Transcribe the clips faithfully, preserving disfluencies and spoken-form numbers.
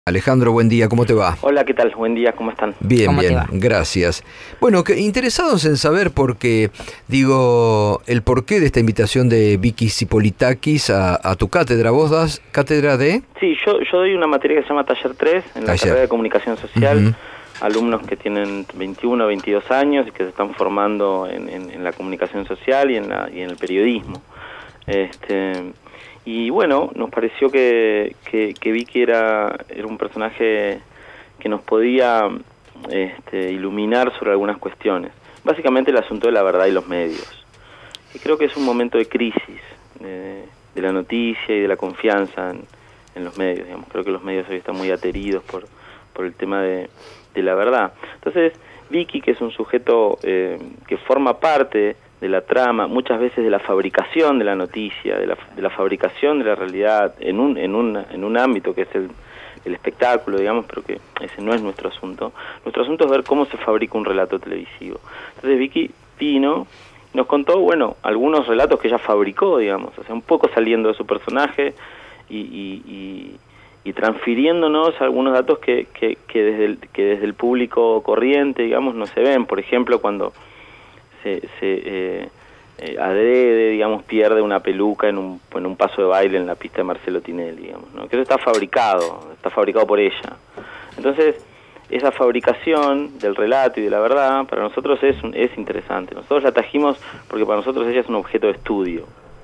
Alejandro, buen día, ¿cómo te va? Hola, ¿qué tal? Buen día, ¿cómo están? Bien, ¿Cómo bien, gracias. Bueno, que, interesados en saber por qué, digo, el porqué de esta invitación de Vicky Zipolitakis a, a tu cátedra. ¿Vos das cátedra de...? Sí, yo, yo doy una materia que se llama Taller tres en la Taller. carrera de Comunicación Social. Uh-huh. Alumnos que tienen veintiuno, veintidós años y que se están formando en, en, en la comunicación social y en, la, y en el periodismo. Este... Y bueno, nos pareció que, que, que Vicky era, era un personaje que nos podía este, iluminar sobre algunas cuestiones. Básicamente el asunto de la verdad y los medios. Y creo que es un momento de crisis de, de la noticia y de la confianza en, en los medios. Digamos. Creo que los medios hoy están muy ateridos por, por el tema de, de la verdad. Entonces, Vicky, que es un sujeto eh, que forma parte de la trama, muchas veces de la fabricación de la noticia, de la, de la fabricación de la realidad en un, en un, en un ámbito que es el, el espectáculo, digamos, pero que ese no es nuestro asunto. Nuestro asunto es ver cómo se fabrica un relato televisivo. Entonces Vicky vino, nos contó, bueno, algunos relatos que ella fabricó, digamos, o sea, un poco saliendo de su personaje y, y, y, y transfiriéndonos algunos datos que, que, que, desde el, que desde el público corriente, digamos, no se ven. Por ejemplo, cuando se, se eh, eh, adrede, digamos, pierde una peluca en un, en un paso de baile en la pista de Marcelo Tinelli, digamos, ¿no? Que eso está fabricado, está fabricado por ella. Entonces, esa fabricación del relato y de la verdad, para nosotros es, un, es interesante. Nosotros la trajimos porque para nosotros ella es un objeto de estudio.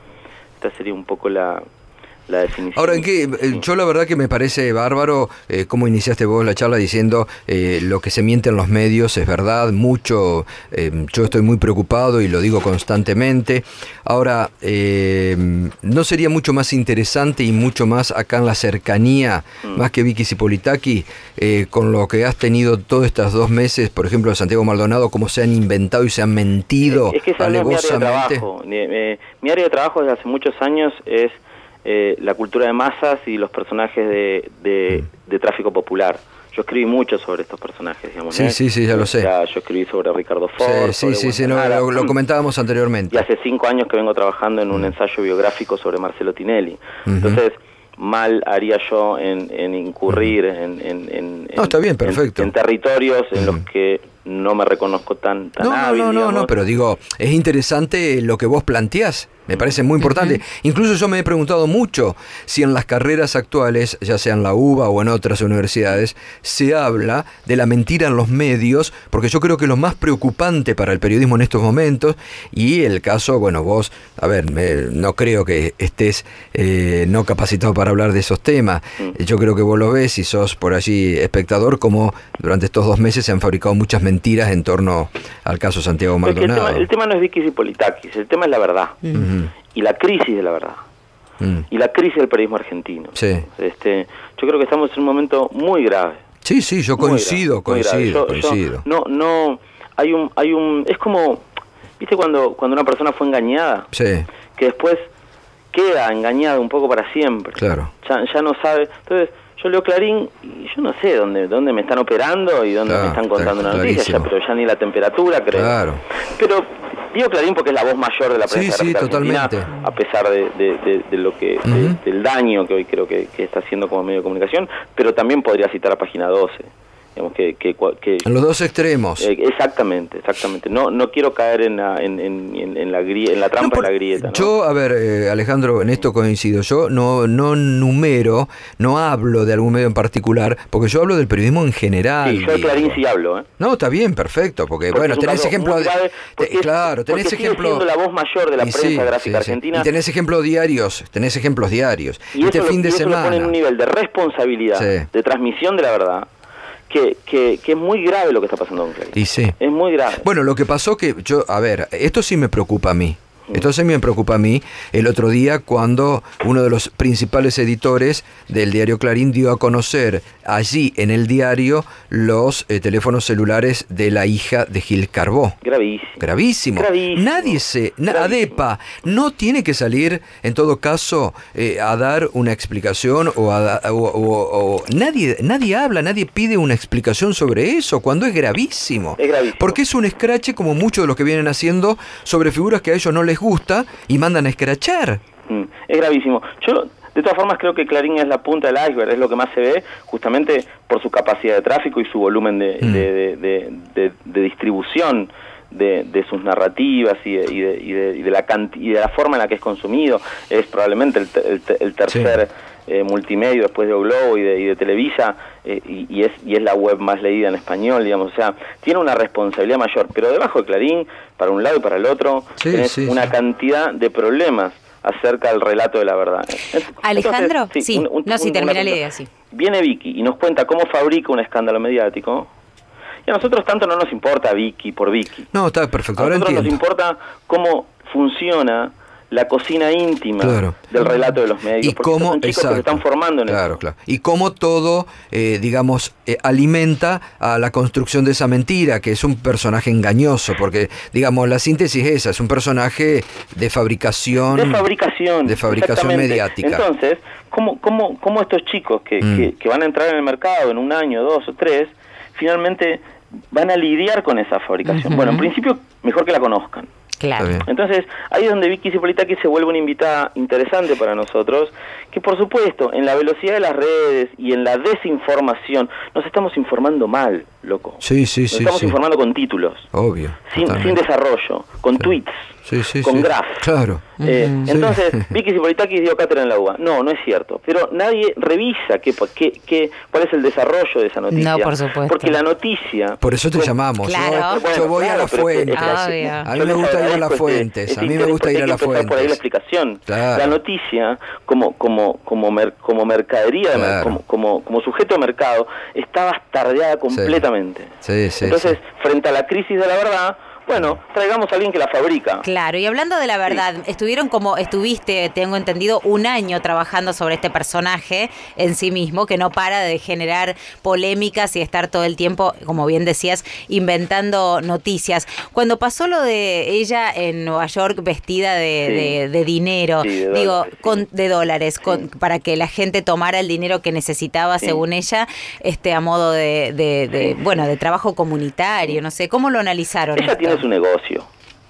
Esta sería un poco la... la definición. Ahora, ¿en qué? Yo la verdad que me parece bárbaro eh, cómo iniciaste vos la charla diciendo eh, lo que se miente en los medios es verdad, mucho, eh, yo estoy muy preocupado y lo digo constantemente. Ahora, eh, ¿no sería mucho más interesante y mucho más acá en la cercanía, mm. más que Vicky Zipolitakis, eh, con lo que has tenido todos estos dos meses, por ejemplo, de Santiago Maldonado, cómo se han inventado y se han mentido es que esa alevosamente? No es mi área de trabajo. Mi, mi, mi área de trabajo desde hace muchos años es Eh, la cultura de masas y los personajes de, de, de tráfico popular. Yo escribí mucho sobre estos personajes, digamos. Sí, ¿eh? sí, sí, ya lo sé. Ya, yo escribí sobre Ricardo Ford. Sí, sí, sí, sí no, lo, lo comentábamos anteriormente. Y hace cinco años que vengo trabajando en un mm. ensayo biográfico sobre Marcelo Tinelli. Uh-huh. Entonces, mal haría yo en, en incurrir uh-huh. en, en, en, no, está bien, perfecto. en, en territorios en uh-huh. los que no me reconozco tan, tan no, hábil. No, no, no, no, pero digo, es interesante lo que vos planteás. Me parece muy importante. Uh-huh. Incluso yo me he preguntado mucho si en las carreras actuales, ya sea en la UBA o en otras universidades, se habla de la mentira en los medios, porque yo creo que lo más preocupante para el periodismo en estos momentos, y el caso, bueno, vos, a ver, me, no creo que estés eh, no capacitado para hablar de esos temas. Uh-huh. Yo creo que vos lo ves y sos por allí espectador, como durante estos dos meses se han fabricado muchas mentiras en torno al caso Santiago Maldonado. El tema, el tema no es Vicky Zipolitakis, el tema es la verdad. Uh-huh. Y la crisis de la verdad. Mm. Y la crisis del periodismo argentino. Sí. Este, yo creo que estamos en un momento muy grave. Sí, sí, yo coincido, grave, coincido, yo, coincido. Yo, no, no, hay un, hay un, es como, ¿viste cuando, cuando una persona fue engañada? Sí. Que después queda engañada un poco para siempre. Claro. Ya, ya no sabe. Entonces, yo leo Clarín y yo no sé dónde, dónde me están operando y dónde claro, me están contando una noticia, ya, pero ya ni la temperatura, creo. Claro. Pero digo Clarín porque es la voz mayor de la prensa sí, sí, argentina, totalmente. a pesar de, de, de, de lo que uh-huh. de, del daño que hoy creo que, que está haciendo como medio de comunicación, pero también podría citar a Página doce. Digamos que, que, que en los dos extremos. Eh, exactamente, exactamente. No no quiero caer en la, en, en, en la, grie, en la trampa, no, por, en la grieta, ¿no? Yo, a ver, eh, Alejandro, en esto coincido. Yo no no numero, no hablo de algún medio en particular, porque yo hablo del periodismo en general. Sí, yo de Clarín sí hablo, ¿eh? No, está bien, perfecto, porque, porque bueno, tenés ejemplo de, grave, te, claro, tenés porque ejemplo sigue siendo la voz mayor de la prensa sí, gráfica sí, argentina. Sí. Y tenés ejemplos diarios, tenés ejemplos diarios. Y este eso, fin lo, de y eso semana lo pone en un nivel de responsabilidad, sí. de transmisión de la verdad. Que, que, que es muy grave lo que está pasando con Clarín. Y sí. Es muy grave. Bueno, lo que pasó que yo, a ver, esto sí me preocupa a mí. Esto sí me preocupa a mí el otro día cuando uno de los principales editores del diario Clarín dio a conocer allí en el diario los eh, teléfonos celulares de la hija de Gil Carbó. Gravísimo. Gravísimo. Gravísimo. Nadie se... Na, ADEPA no tiene que salir, en todo caso, eh, a dar una explicación o, a, o, o, o nadie, nadie habla, nadie pide una explicación sobre eso cuando es gravísimo. Es gravísimo. Porque es un escrache como muchos de los que vienen haciendo sobre figuras que a ellos no les gusta y mandan a escrachar. Mm, es gravísimo. Yo De todas formas, creo que Clarín es la punta del iceberg, es lo que más se ve, justamente por su capacidad de tráfico y su volumen de, mm. de, de, de, de, de distribución de, de sus narrativas y de, y, de, y, de, y, de la y de la forma en la que es consumido. Es probablemente el, el, el tercer sí. eh, multimedio después de O Globo y de, y de Televisa, eh, y, y, es, y es la web más leída en español, digamos. O sea, tiene una responsabilidad mayor, pero debajo de Clarín, para un lado y para el otro, sí, tenés sí, una sí. cantidad de problemas acerca del relato de la verdad. Entonces, Alejandro, sí, sí. Un, un, no, si termina la idea, sí. Viene Vicky y nos cuenta cómo fabrica un escándalo mediático, y a nosotros tanto no nos importa Vicky por Vicky. No, está perfecto, ahora entiendo. A nosotros entiendo. nos importa cómo funciona la cocina íntima claro. del relato de los medios, y porque cómo, son chicos exacto. que se están formando en claro, eso. Claro. Y cómo todo, eh, digamos, eh, alimenta a la construcción de esa mentira, que es un personaje engañoso, porque, digamos, la síntesis es esa, es un personaje de fabricación... De fabricación. De fabricación mediática. Entonces, ¿cómo, cómo, cómo estos chicos que, mm. que, que van a entrar en el mercado en un año, dos o tres, finalmente van a lidiar con esa fabricación? Uh-huh. Bueno, en principio, mejor que la conozcan. Claro. Entonces, ahí es donde Vicky Cipolitakis se vuelve una invitada interesante para nosotros, que por supuesto, en la velocidad de las redes y en la desinformación, nos estamos informando mal, loco. Sí, sí, nos sí. estamos sí. informando con títulos. Obvio. Sin, sin desarrollo, con sí. tweets, sí, sí, con sí. graphs. Claro. Eh, uh-huh. Entonces, sí. Vicky Cipolitakis dio cátedra en la U B A. No, no es cierto. Pero nadie revisa qué, qué, qué, cuál es el desarrollo de esa noticia. No, por supuesto. Porque la noticia... Por eso te pues, llamamos. Claro. Yo, bueno, yo voy claro, a las fuentes. Obvio. A mí me gusta ir a las fuentes. A mí me gusta ir a las fuentes. Por ahí la explicación. Claro. La noticia, como como como mer, como mercadería, claro. de, como, como como sujeto de mercado, está bastardeada completamente. Sí, sí, Entonces, sí. frente a la crisis de la verdad, bueno, traigamos a alguien que la fabrica. Claro, y hablando de la verdad, sí. estuvieron como, estuviste, tengo entendido, un año trabajando sobre este personaje en sí mismo, que no para de generar polémicas y estar todo el tiempo, como bien decías, inventando noticias. Cuando pasó lo de ella en Nueva York vestida de, sí. de, de dinero, sí, de digo, dólares, con, sí. de dólares, sí. con, para que la gente tomara el dinero que necesitaba, sí. según ella, este a modo de, de, de sí. bueno, de trabajo comunitario, no sé, ¿cómo lo analizaron? Ella tiene su negocio,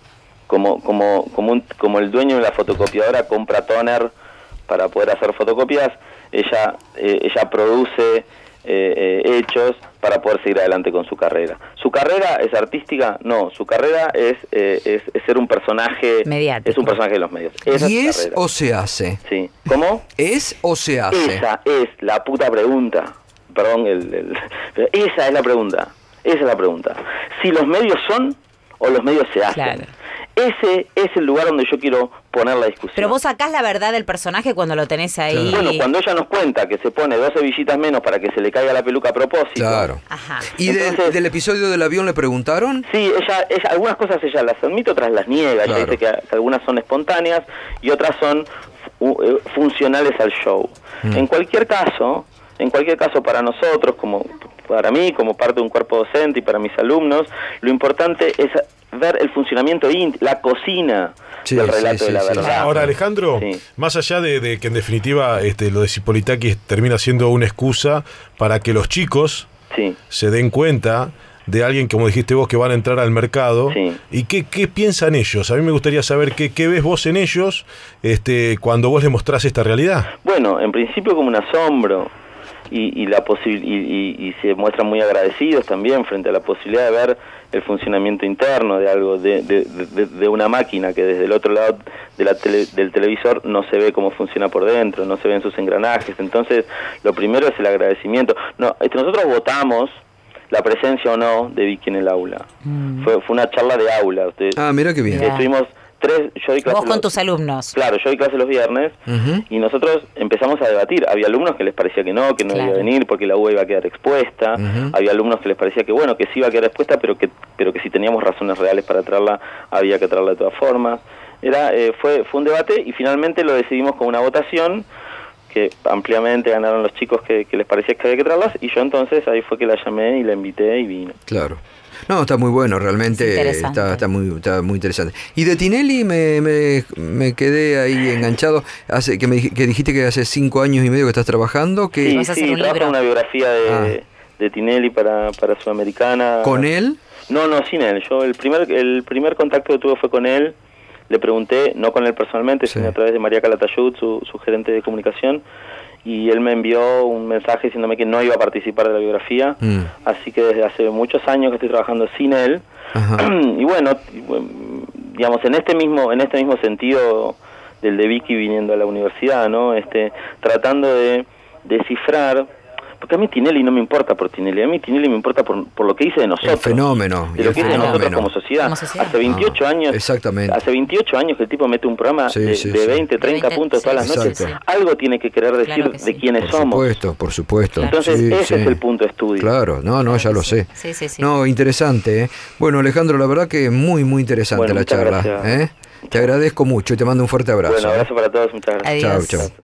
como como como un, como el dueño de la fotocopiadora compra toner para poder hacer fotocopias, ella eh, ella produce eh, eh, hechos para poder seguir adelante con su carrera. ¿Su carrera es artística? No, su carrera es eh, es, es ser un personaje mediático. Es un personaje de los medios. Esa ¿Y es, es o se hace? Sí. ¿Cómo? ¿Es o se hace? Esa es la puta pregunta. Perdón, el, el, esa es la pregunta. Esa es la pregunta. Si los medios son o los medios se hacen. Claro. Ese es el lugar donde yo quiero poner la discusión. Pero vos sacás la verdad del personaje cuando lo tenés ahí. Bueno, cuando ella nos cuenta que se pone dos hebillitas menos para que se le caiga la peluca a propósito. Claro. Ajá. ¿Y Entonces, de, del episodio del avión le preguntaron? Sí, ella, ella algunas cosas ella las admite, otras las niega. Claro. Ella dice que, que algunas son espontáneas y otras son fu funcionales al show. Mm. En cualquier caso, en cualquier caso para nosotros, como para mí, como parte de un cuerpo docente y para mis alumnos, lo importante es ver el funcionamiento íntimo, la cocina sí, del relato sí, sí, de la verdad. Sí. Ahora, Alejandro, sí. más allá de, de que en definitiva este, lo de Cipolitakis termina siendo una excusa para que los chicos sí. se den cuenta de alguien, como dijiste vos, que van a entrar al mercado. Sí. ¿Y qué, qué piensan ellos? A mí me gustaría saber qué, qué ves vos en ellos este, cuando vos les mostrás esta realidad. Bueno, en principio como un asombro. Y, y la posibil y, y, y se muestran muy agradecidos también frente a la posibilidad de ver el funcionamiento interno de algo, de, de, de, de una máquina que desde el otro lado de la tele, del televisor no se ve cómo funciona por dentro, no se ven sus engranajes. Entonces, lo primero es el agradecimiento. No, este, nosotros votamos la presencia o no de Vicky en el aula. Mm. Fue, fue una charla de aula. Usted, ah, mira qué bien. Estuvimos tres, yo doy clase Vos con los, tus alumnos. Claro, yo doy clase los viernes uh-huh. y nosotros empezamos a debatir. Había alumnos que les parecía que no, que no claro. iba a venir porque la U B A iba a quedar expuesta. Uh-huh. Había alumnos que les parecía que bueno, que sí iba a quedar expuesta, pero que pero que si teníamos razones reales para traerla, había que traerla de todas formas. Era eh, fue fue un debate y finalmente lo decidimos con una votación que ampliamente ganaron los chicos que, que les parecía que había que traerlas y yo entonces ahí fue que la llamé y la invité y vino. Claro. No, está muy bueno, realmente está, está, muy, está muy interesante. Y de Tinelli me, me, me quedé ahí enganchado, hace que, me, que dijiste que hace cinco años y medio que estás trabajando. Que... Sí, ¿Vas a hacer sí, un trabajo libro? Una biografía de, ah. de Tinelli para, para Sudamericana. ¿Con él? No, no, sin él. Yo el primer, el primer contacto que tuve fue con él, le pregunté, no con él personalmente, sí. sino a través de María Calatayud, su, su gerente de comunicación, y él me envió un mensaje diciéndome que no iba a participar de la biografía, mm. así que desde hace muchos años que estoy trabajando sin él. Y bueno, digamos, en este mismo en este mismo sentido del de Vicky viniendo a la universidad, ¿no? Este, tratando de descifrar, porque a mí Tinelli no me importa por Tinelli, a mí Tinelli me importa por, por lo que dice de nosotros. El fenómeno. De lo que dice de nosotros como sociedad. como sociedad. Hace veintiocho ah, años, exactamente. Hace veintiocho años que el tipo mete un programa sí, de, sí, de veinte, treinta veinte, puntos sí, todas las noches. Exacto. Algo tiene que querer decir claro que sí. de quiénes por somos. Por supuesto, por supuesto. Entonces sí, ese sí. es el punto de estudio. Claro, no, no, ya lo sé. Sí, sí, sí. No, interesante, ¿eh? Bueno, Alejandro, la verdad que muy, muy interesante bueno, la charla. ¿eh? Te agradezco mucho y te mando un fuerte abrazo. Bueno, abrazo para todos, muchas gracias. Adiós. Chao, chao.